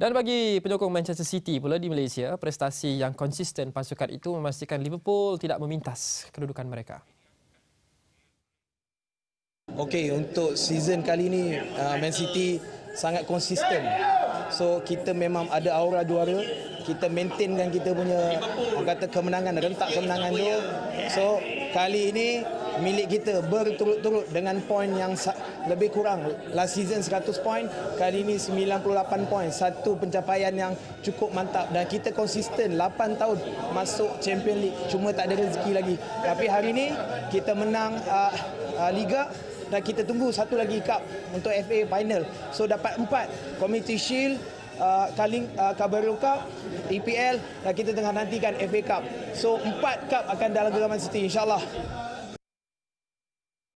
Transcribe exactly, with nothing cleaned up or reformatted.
Dan bagi penyokong Manchester City pula di Malaysia, prestasi yang konsisten pasukan itu memastikan Liverpool tidak memintas kedudukan mereka. Okey, untuk season kali ini uh, Man City sangat konsisten. So kita memang ada aura juara, kita maintainkan kita punya orang kata kemenangan, rentak kemenangan tu. So kali ini milik kita berturut-turut dengan poin yang lebih kurang. Last season seratus poin, kali ini sembilan puluh lapan poin. Satu pencapaian yang cukup mantap dan kita konsisten lapan tahun masuk Champions League, cuma tak ada rezeki lagi. Tapi hari ini kita menang uh, uh, Liga dan kita tunggu satu lagi cup untuk F A final. So dapat empat, Community Shield, uh, Carling, uh, Carabao Cup, E P L dan kita tengah nantikan F A Cup. So empat cup akan dalam genggaman City, insyaAllah.